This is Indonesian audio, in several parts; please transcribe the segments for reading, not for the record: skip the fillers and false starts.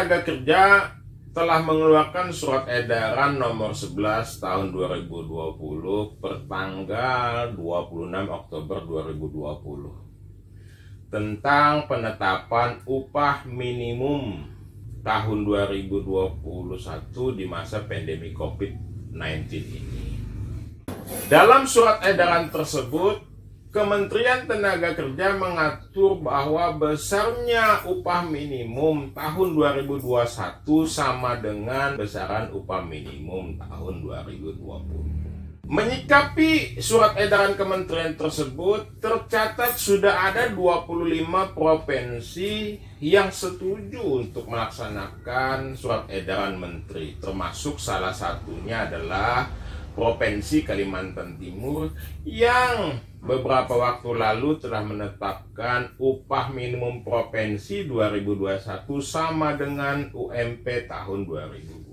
Tenaga Kerja telah mengeluarkan surat edaran nomor 11 tahun 2020 pertanggal 26 Oktober 2020 tentang penetapan upah minimum tahun 2021 di masa pandemi COVID-19 ini. Dalam surat edaran tersebut, Kementerian Tenaga Kerja mengatur bahwa besarnya upah minimum tahun 2021 sama dengan besaran upah minimum tahun 2020. Menyikapi surat edaran kementerian tersebut, tercatat sudah ada 25 provinsi yang setuju untuk melaksanakan surat edaran menteri, termasuk salah satunya adalah Provinsi Kalimantan Timur yang beberapa waktu lalu telah menetapkan upah minimum provinsi 2021 sama dengan UMP tahun 2020.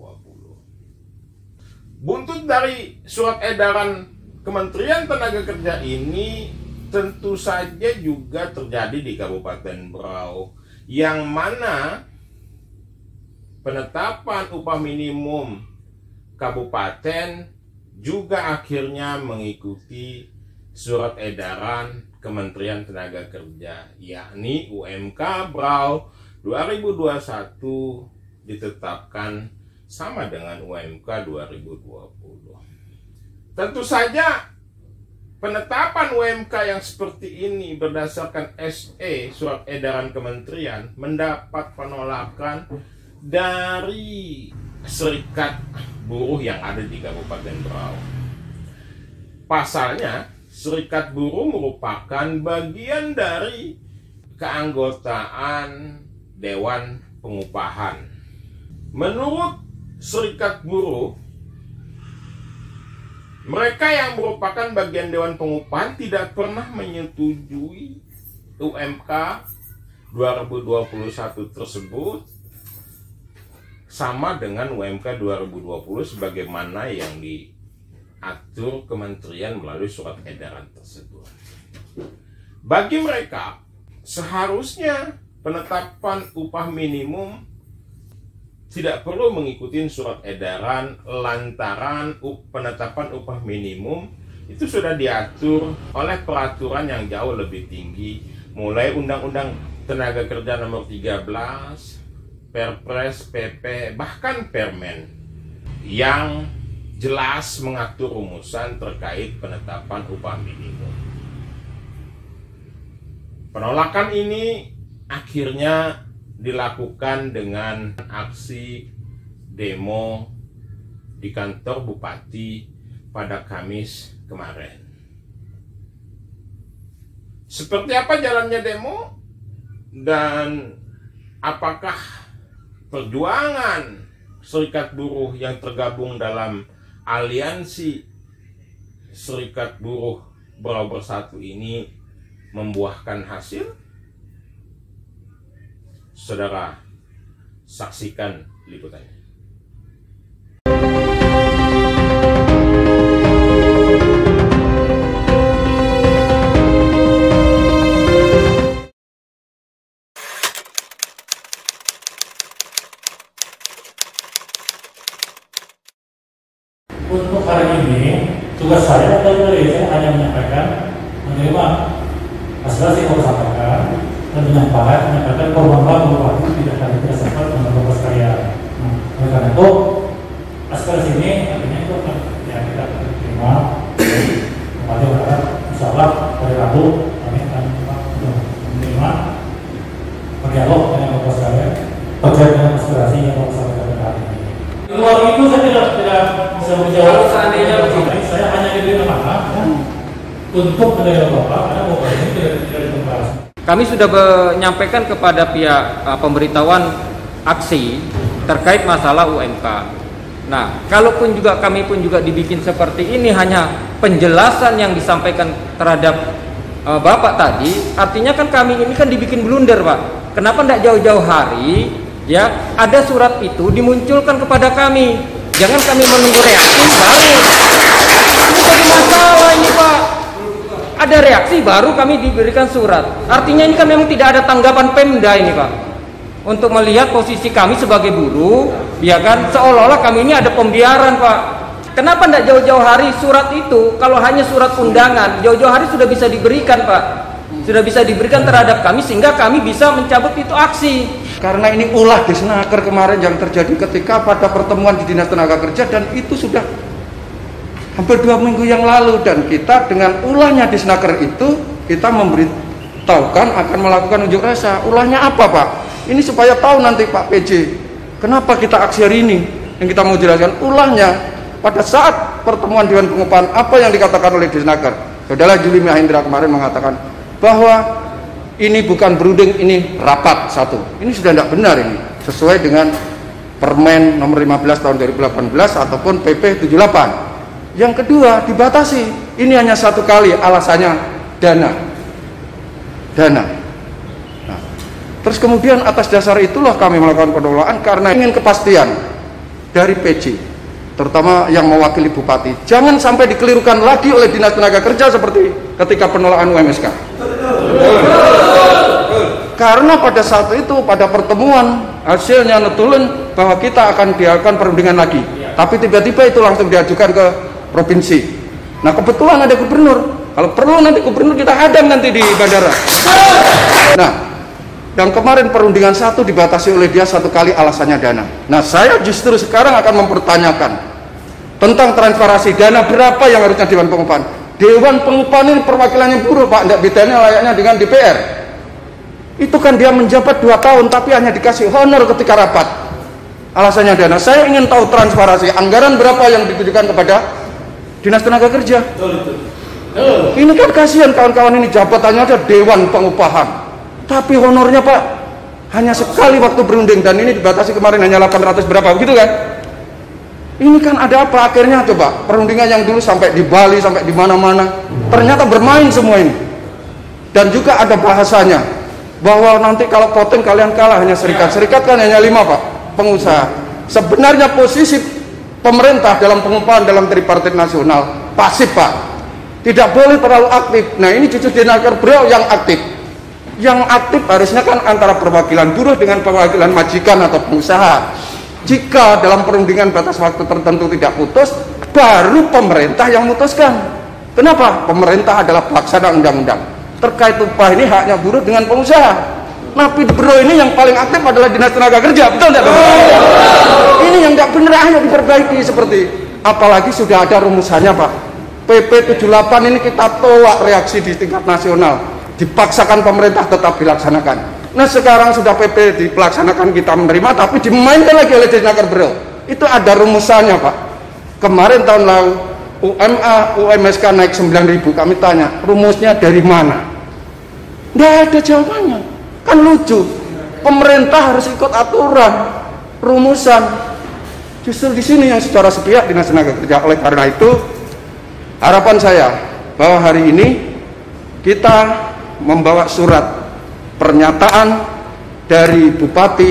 Buntut dari surat edaran Kementerian Tenaga Kerja ini tentu saja juga terjadi di Kabupaten Berau, yang mana penetapan upah minimum kabupaten juga akhirnya mengikuti surat edaran Kementerian Tenaga Kerja, yakni UMK Berau 2021 ditetapkan sama dengan UMK 2020. Tentu saja penetapan UMK yang seperti ini berdasarkan SE surat edaran kementerian mendapat penolakan dari serikat buruh yang ada di Kabupaten Berau. Pasalnya, serikat buruh merupakan bagian dari keanggotaan Dewan Pengupahan. Menurut serikat buruh, mereka yang merupakan bagian Dewan Pengupahan tidak pernah menyetujui UMK 2021 tersebut sama dengan UMK 2020 sebagaimana yang diatur kementerian melalui surat edaran tersebut. Bagi mereka, seharusnya penetapan upah minimum tidak perlu mengikuti surat edaran lantaran penetapan upah minimum itu sudah diatur oleh peraturan yang jauh lebih tinggi, mulai Undang-Undang Tenaga Kerja nomor 13, Perpres, PP, bahkan Permen yang jelas mengatur rumusan terkait penetapan upah minimum. Penolakan ini akhirnya dilakukan dengan aksi demo di kantor Bupati pada Kamis kemarin. Seperti apa jalannya demo dan apakah perjuangan serikat buruh yang tergabung dalam aliansi serikat buruh Berau Bersatu ini membuahkan hasil? Saudara, saksikan liputannya. Untuk hari ini, tugas saya hanya menyampaikan, menerima aspirasi yang saya sampaikan, dan menyampaikan korban bupati tidak kami tidak sempat mendapat sekalian. Oleh karena itu, aspirasi ini artinya itu yang kita terima. Bupati berharap, insya Allah hari Rabu kami akan menerima berdialog dengan bapak sekalian terkait dengan aspirasi yang bapak sampaikan hari ini. Di luar itu saya tidak bisa menjawab. Seandainya begini, saya hanya diberi nama untuk menerima bapak karena bapak ini tidak ditentukan. Kami sudah menyampaikan kepada pihak pemberitahuan aksi terkait masalah UMK. Nah, kalaupun juga kami pun juga dibikin seperti ini hanya penjelasan yang disampaikan terhadap Bapak tadi, artinya kan kami ini kan dibikin blunder, Pak. Kenapa tidak jauh-jauh hari ya ada surat itu dimunculkan kepada kami? Jangan kami menunggu reaksi baru. Ini jadi masalah ini, Pak. Ada reaksi baru kami diberikan surat. Artinya ini kan memang tidak ada tanggapan Pemda ini, Pak. untuk melihat posisi kami sebagai buruh, ya kan, seolah-olah kami ini ada pembiaran, Pak. Kenapa tidak jauh-jauh hari surat itu, kalau hanya surat undangan, jauh-jauh hari sudah bisa diberikan, Pak. Sudah bisa diberikan terhadap kami sehingga kami bisa mencabut itu aksi. Karena ini ulah Disnaker kemarin yang terjadi ketika pada pertemuan di Dinas Tenaga Kerja, dan itu sudah hampir 2 minggu yang lalu, dan kita dengan ulahnya Disnaker itu kita memberitahukan akan melakukan unjuk rasa. Ulahnya apa, Pak? Ini supaya tahu nanti Pak PJ, kenapa kita aksi hari ini. Yang kita mau jelaskan ulahnya pada saat pertemuan Dewan Pengupahan apa yang dikatakan oleh Disnaker. Saudara Juli Mahendra kemarin mengatakan bahwa ini bukan berunding, ini rapat satu. Ini sudah tidak benar, ini sesuai dengan Permen nomor 15 tahun 2018 ataupun PP 78. Yang kedua, dibatasi. Ini hanya 1 kali, alasannya dana. Nah, terus kemudian atas dasar itulah kami melakukan penolakan karena ingin kepastian dari PJ, terutama yang mewakili Bupati. Jangan sampai dikelirukan lagi oleh Dinas Tenaga Kerja seperti ketika penolakan UMSK. Karena pada saat itu, pada pertemuan, hasilnya netulun bahwa kita akan dilakukan perundingan lagi. Tapi tiba-tiba itu langsung diajukan ke provinsi. Nah, kebetulan ada gubernur. Kalau perlu nanti gubernur kita hadang nanti di bandara. Nah, yang kemarin perundingan 1 dibatasi oleh dia 1 kali, alasannya dana. Nah, saya justru sekarang akan mempertanyakan tentang transparansi dana berapa yang harusnya Dewan Pengupahan. Dewan Pengupahan ini perwakilannya buruh, Pak, tidak bedanya layaknya dengan DPR. Itu kan dia menjabat 2 tahun tapi hanya dikasih honor ketika rapat. Alasannya dana. Saya ingin tahu transparansi anggaran berapa yang ditujukan kepada Dinas Tenaga Kerja. Ini kan kasihan kawan-kawan ini, jabatannya ada Dewan Pengupahan, tapi honornya, Pak, hanya sekali waktu berunding, dan ini dibatasi kemarin hanya 800 berapa, begitu kan? Ini kan ada apa akhirnya? Coba perundingan yang dulu sampai di Bali, sampai di mana-mana, ternyata bermain semua ini. Dan juga ada bahasanya bahwa nanti kalau voting kalian kalah, hanya serikat kan hanya 5, Pak, pengusaha. Sebenarnya posisi pemerintah dalam pengupahan dalam tripartit nasional pasif, Pak, tidak boleh terlalu aktif. Nah, ini justru Disnaker beliau yang aktif. Yang aktif harusnya kan antara perwakilan buruh dengan perwakilan majikan atau pengusaha. Jika dalam perundingan batas waktu tertentu tidak putus, baru pemerintah yang memutuskan. Kenapa? Pemerintah adalah pelaksana undang-undang. Terkait upah ini haknya buruh dengan pengusaha. Tapi bro ini yang paling aktif adalah Dinas Tenaga Kerja, betul tidak? Ini yang tidak benar, hanya diperbaiki seperti. Apalagi sudah ada rumusannya, Pak. PP 78 ini kita tolak reaksi di tingkat nasional. Dipaksakan pemerintah tetap dilaksanakan. Nah, sekarang sudah PP dilaksanakan, kita menerima, tapi dimainkan lagi oleh Disnaker bro. Itu ada rumusannya, Pak. Kemarin tahun lalu UMA, UMSK naik 9.000, kami tanya, rumusnya dari mana? Nggak ada jawabannya. Kan lucu, pemerintah harus ikut aturan, rumusan. Justru di sini yang secara sepihak Dinas Tenaga Kerja. Oleh karena itu, harapan saya bahwa hari ini kita membawa surat pernyataan dari Bupati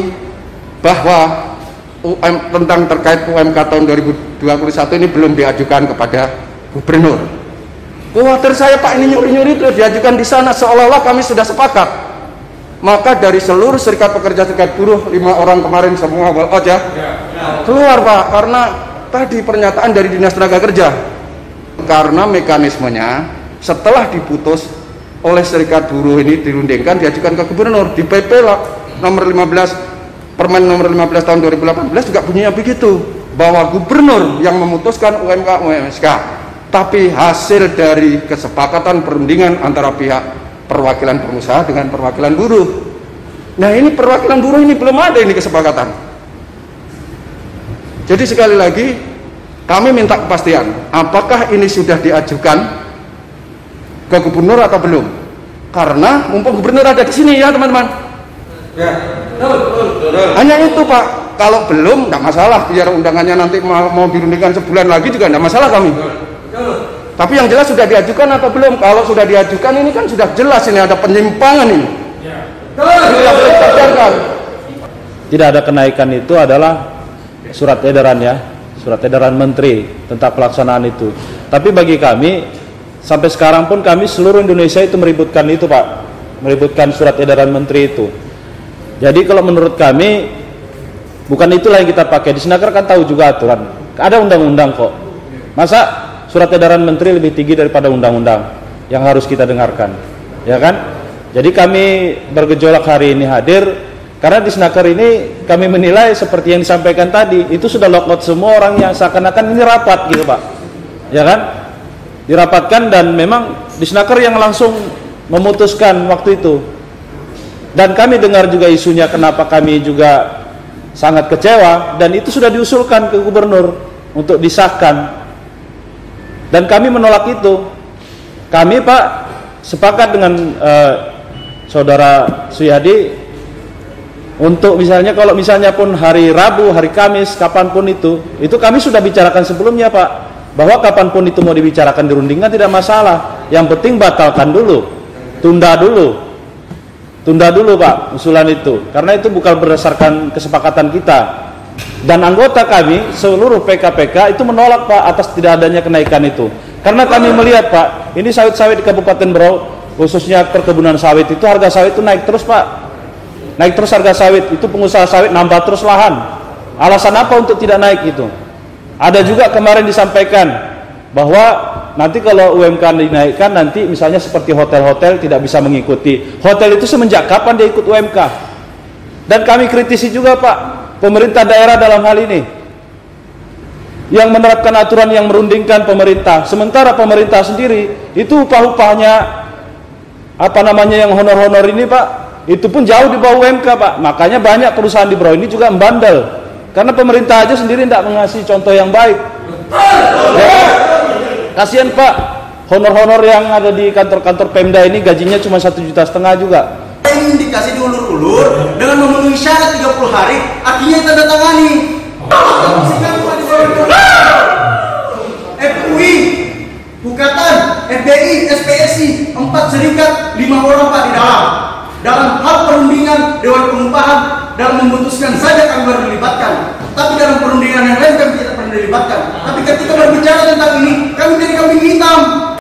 bahwa tentang terkait UMK tahun 2021 ini belum diajukan kepada Gubernur. Khawatir saya, Pak, ini nyuri-nyuri itu diajukan di sana seolah-olah kami sudah sepakat. Maka dari seluruh serikat pekerja, serikat buruh, 5 orang kemarin semua walkout ya, keluar, Pak, karena tadi pernyataan dari Dinas Tenaga Kerja. Karena mekanismenya setelah diputus oleh serikat buruh ini dirundingkan, diajukan ke Gubernur. Di PP nomor 15, Permen nomor 15 tahun 2018 juga bunyinya begitu, bahwa Gubernur yang memutuskan UMK UMSK, tapi hasil dari kesepakatan perundingan antara pihak perwakilan pengusaha dengan perwakilan buruh. Nah, ini perwakilan buruh ini belum ada ini kesepakatan. Jadi sekali lagi kami minta kepastian, apakah ini sudah diajukan ke Gubernur atau belum? Karena mumpung Gubernur ada di sini ya, teman-teman. Ya, hanya itu, Pak. Kalau belum, tidak masalah. Biar undangannya nanti mau dirundingkan sebulan lagi juga tidak masalah kami. Tapi yang jelas sudah diajukan atau belum? Kalau sudah diajukan ini kan sudah jelas ini ada penyimpangan ini. Tidak ada kenaikan itu adalah surat edaran ya, surat edaran Menteri tentang pelaksanaan itu. Tapi bagi kami sampai sekarang pun kami seluruh Indonesia itu meributkan itu, Pak, meributkan surat edaran Menteri itu. Jadi kalau menurut kami bukan itulah yang kita pakai. Di Snaker kan tahu juga aturan. Ada undang-undang kok. Masa surat edaran menteri lebih tinggi daripada undang-undang yang harus kita dengarkan, ya kan? Jadi kami bergejolak hari ini hadir karena di Snaker ini kami menilai seperti yang disampaikan tadi, itu sudah lockout semua orang yang seakan-akan ini rapat gitu Pak, ya kan? Dirapatkan dan memang di Snaker yang langsung memutuskan waktu itu. Dan kami dengar juga isunya kenapa kami juga sangat kecewa, dan itu sudah diusulkan ke gubernur untuk disahkan. Dan kami menolak itu. Kami Pak sepakat dengan Saudara Suyadi untuk misalnya kalau misalnya pun hari Rabu, hari Kamis, kapanpun itu kami sudah bicarakan sebelumnya Pak, bahwa kapanpun itu mau dibicarakan di rundingan tidak masalah. Yang penting batalkan dulu, tunda dulu Pak usulan itu, karena itu bukan berdasarkan kesepakatan kita. Dan anggota kami seluruh PKPK itu menolak Pak atas tidak adanya kenaikan itu, karena kami melihat Pak, ini sawit-sawit di Kabupaten Berau, khususnya perkebunan sawit itu harga sawit itu naik terus Pak, naik terus harga sawit itu, pengusaha sawit nambah terus lahan. Alasan apa untuk tidak naik itu? Ada juga kemarin disampaikan bahwa nanti kalau UMK dinaikkan, nanti misalnya seperti hotel-hotel tidak bisa mengikuti. Hotel itu semenjak kapan dia ikut UMK? Dan kami kritisi juga Pak, pemerintah daerah dalam hal ini yang menerapkan aturan yang merundingkan pemerintah. Sementara pemerintah sendiri itu upah-upahnya yang honor-honor ini Pak, itu pun jauh di bawah UMK Pak. Makanya banyak perusahaan di Berau ini juga membandel, karena pemerintah aja sendiri tidak mengasih contoh yang baik. Ya, kasihan Pak, honor-honor yang ada di kantor-kantor Pemda ini gajinya cuma 1,5 juta juga. Ini dikasih diulur-ulur dengan memenuhi syarat 30 hari, akhirnya tanda tangani. FUI, Bukatan, FBI, SPSI, 4 serikat, 5 orang Pak di dalam. Dalam hal perundingan Dewan Pengupahan, dalam memutuskan saja kami baru dilibatkan. Tapi dalam perundingan yang lain kami tidak pernah dilibatkan. Tapi ketika berbicara tentang ini, kami jadi kambing hitam.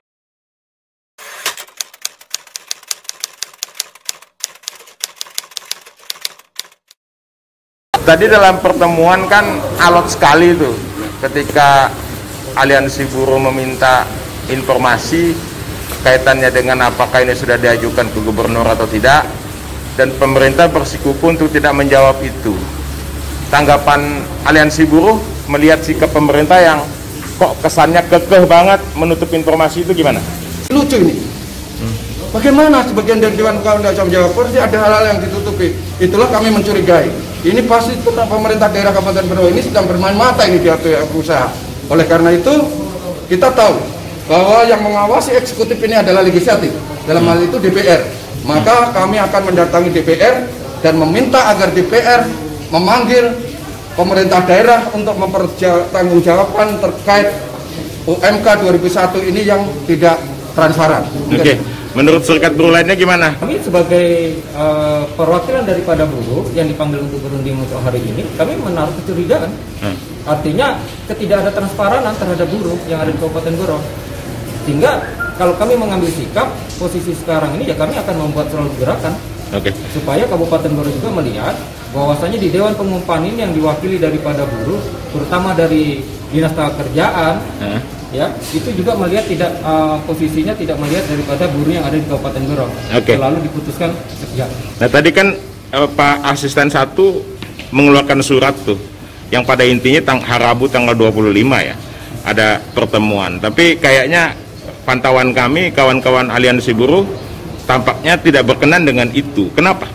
Tadi dalam pertemuan kan alot sekali itu ketika Aliansi Buruh meminta informasi kaitannya dengan apakah ini sudah diajukan ke gubernur atau tidak, dan pemerintah bersikukuh untuk tidak menjawab itu. Tanggapan Aliansi Buruh melihat sikap pemerintah yang kok kesannya kekeh banget menutup informasi itu gimana? Lucu ini. Bagaimana sebagian dari Dewan Kawan tidak menjawab? Pasti ada hal-hal yang ditutupi. Itulah kami mencurigai. Ini pasti pemerintah daerah Kabupaten Berau ini sedang bermain mata ini di pihak usaha. Oleh karena itu kita tahu bahwa yang mengawasi eksekutif ini adalah legislatif, dalam hal itu DPR. Maka kami akan mendatangi DPR dan meminta agar DPR memanggil pemerintah daerah untuk mempertanggungjawabkan terkait UMK 2001 ini yang tidak transparan. Oke. Menurut serikat buruh lainnya gimana? Kami sebagai perwakilan daripada buruh yang dipanggil untuk berunding untuk hari ini, kami menaruh kecurigaan. Artinya ketidak ada transparanan terhadap buruh yang ada di Kabupaten Berau. Sehingga kalau kami mengambil sikap posisi sekarang ini, ya kami akan membuat suatu gerakan supaya Kabupaten Berau juga melihat bahwasanya di Dewan Pengupahan ini yang diwakili daripada buruh, terutama dari Dinas Tenagakerjaan, ya itu juga melihat tidak posisinya tidak melihat daripada buruh yang ada di Kabupaten Berau. Selalu diputuskan sekian. Nah tadi kan Pak Asisten 1 mengeluarkan surat tuh yang pada intinya Rabu tanggal 25 ya ada pertemuan, tapi kayaknya pantauan kami kawan-kawan Aliansi Buruh tampaknya tidak berkenan dengan itu. Kenapa?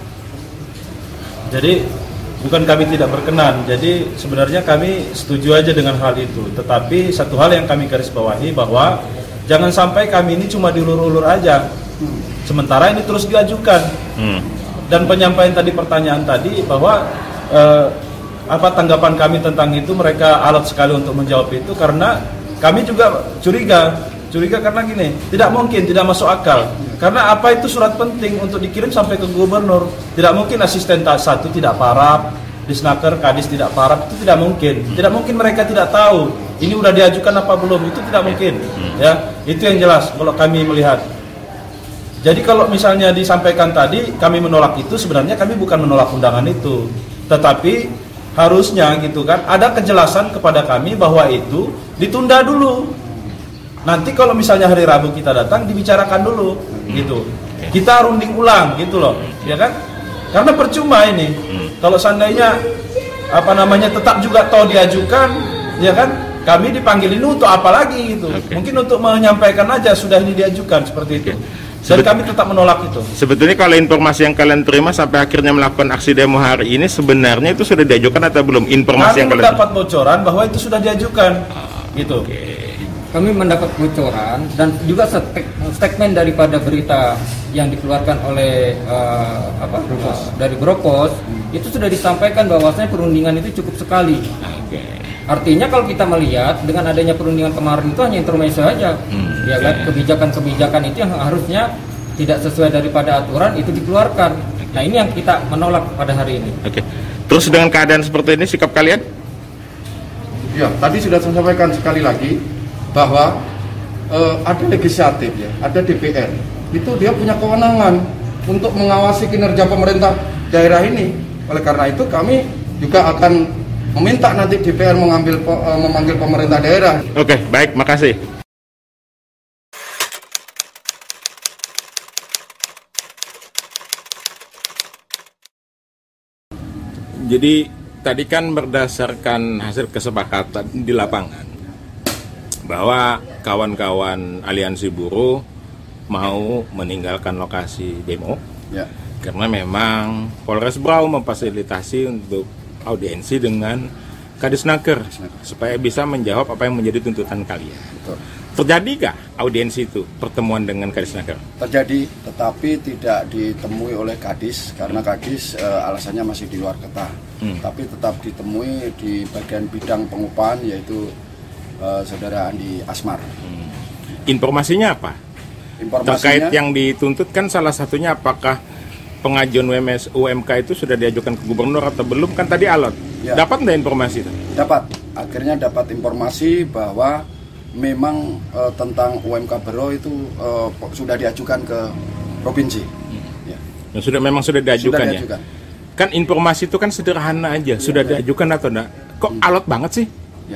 Jadi bukan kami tidak berkenan, jadi sebenarnya kami setuju aja dengan hal itu. Tetapi satu hal yang kami garis bawahi bahwa jangan sampai kami ini cuma diulur-ulur aja, sementara ini terus diajukan. Dan penyampaian tadi pertanyaan tadi bahwa apa tanggapan kami tentang itu, mereka alot sekali untuk menjawab itu karena kami juga curiga karena gini, tidak mungkin, tidak masuk akal. Karena apa itu surat penting untuk dikirim sampai ke gubernur? Tidak mungkin asisten 1 tidak parab, Disnaker, Kadis tidak parab, itu tidak mungkin. Tidak mungkin mereka tidak tahu ini udah diajukan apa belum, itu tidak mungkin. Ya, itu yang jelas kalau kami melihat. Jadi kalau misalnya disampaikan tadi kami menolak itu, sebenarnya kami bukan menolak undangan itu, tetapi harusnya gitu kan ada kejelasan kepada kami bahwa itu ditunda dulu. Nanti kalau misalnya hari Rabu kita datang dibicarakan dulu gitu. Kita runding ulang gitu loh, ya kan? Karena percuma ini. Kalau seandainya tetap juga toh diajukan, ya kan? Kami dipanggil ini untuk apa lagi gitu? Mungkin untuk menyampaikan aja sudah ini diajukan seperti itu. Dan kami tetap menolak itu. Sebetulnya kalau informasi yang kalian terima sampai akhirnya melakukan aksi demo hari ini sebenarnya itu sudah diajukan atau belum? Informasi yang kami mendapat bocoran bahwa itu sudah diajukan, gitu. Kami mendapat bocoran dan juga statement daripada berita yang dikeluarkan oleh dari Bropos itu sudah disampaikan bahwasanya perundingan itu cukup sekali. Artinya kalau kita melihat dengan adanya perundingan kemarin itu hanya intermezzo saja, ya kan, kebijakan-kebijakan itu yang harusnya tidak sesuai daripada aturan itu dikeluarkan. Nah ini yang kita menolak pada hari ini. Terus dengan keadaan seperti ini sikap kalian? Ya, tadi sudah saya sampaikan sekali lagi bahwa ada legislatif ya, ada DPR. Itu dia punya kewenangan untuk mengawasi kinerja pemerintah daerah ini. Oleh karena itu kami juga akan meminta nanti DPR memanggil pemerintah daerah. Oke, baik, makasih. Jadi tadi kan berdasarkan hasil kesepakatan di lapangan bahwa kawan-kawan aliansi buruh mau meninggalkan lokasi demo karena memang Polres Berau memfasilitasi untuk audiensi dengan Kadisnaker supaya bisa menjawab apa yang menjadi tuntutan kalian. Terjadikah audiensi itu, pertemuan dengan Kadisnaker? Terjadi, tetapi tidak ditemui oleh Kadis karena Kadis alasannya masih di luar kota. Tapi tetap ditemui di bagian bidang pengupahan yaitu Saudara Andi Asmar. Informasinya apa? Terkait yang dituntut kan salah satunya apakah pengajuan UMK itu sudah diajukan ke gubernur atau belum, kan tadi alot. Dapat nggak informasi itu? Dapat, akhirnya dapat informasi bahwa memang tentang UMK Berau itu sudah diajukan ke provinsi. Memang sudah diajukan. Ya? Kan informasi itu kan sederhana aja, sudah diajukan atau enggak? Kok alot banget sih?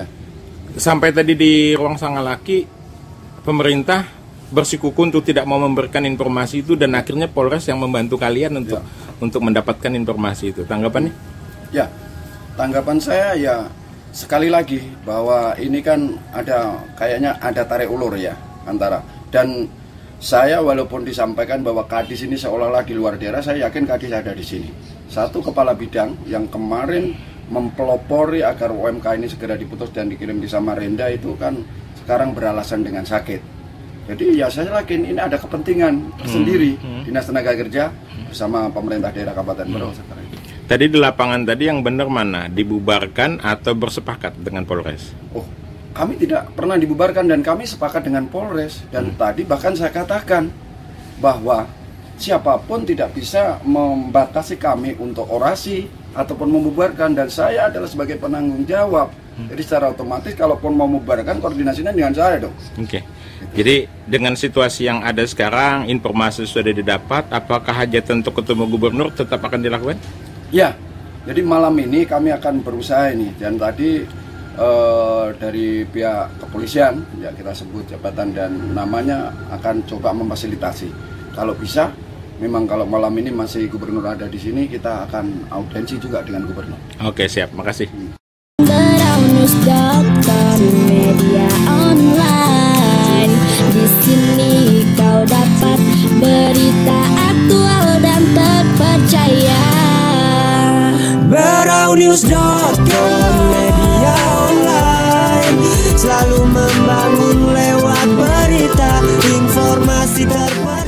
Sampai tadi di ruang Sangalaki pemerintah bersikuku untuk tidak mau memberikan informasi itu dan akhirnya Polres yang membantu kalian untuk mendapatkan informasi itu. Tanggapannya? Ya, tanggapan saya ya sekali lagi bahwa ini kan kayaknya ada tarik ulur ya antara, dan saya walaupun disampaikan bahwa Kadis ini seolah-olah di luar daerah, saya yakin Kadis ada di sini. Satu kepala bidang yang kemarin mempelopori agar UMK ini segera diputus dan dikirim di Samarinda itu kan sekarang beralasan dengan sakit. Jadi ya saya yakin ini ada kepentingan sendiri Dinas Tenaga Kerja bersama pemerintah daerah Kabupaten Berau sekarang. Tadi di lapangan tadi yang benar mana? Dibubarkan atau bersepakat dengan Polres? Kami tidak pernah dibubarkan dan kami sepakat dengan Polres. Dan tadi bahkan saya katakan bahwa siapapun tidak bisa membatasi kami untuk orasi ataupun membubarkan, dan saya adalah sebagai penanggung jawab. Jadi secara otomatis kalaupun mau membubarkan koordinasinya dengan saya dong. Jadi dengan situasi yang ada sekarang, informasi sudah didapat, apakah hajatan untuk ketemu gubernur tetap akan dilakukan? Ya, jadi malam ini kami akan berusaha ini, dan tadi dari pihak kepolisian, ya kita sebut jabatan dan namanya, akan coba memfasilitasi. Kalau bisa, memang kalau malam ini masih gubernur ada di sini, kita akan audiensi juga dengan gubernur. Oke, siap, makasih. Beraunews.com, media online. Di sini kau dapat berita aktual dan terpercaya. Beraunews.com, media online, selalu membangun lewat berita, informasi terbaru.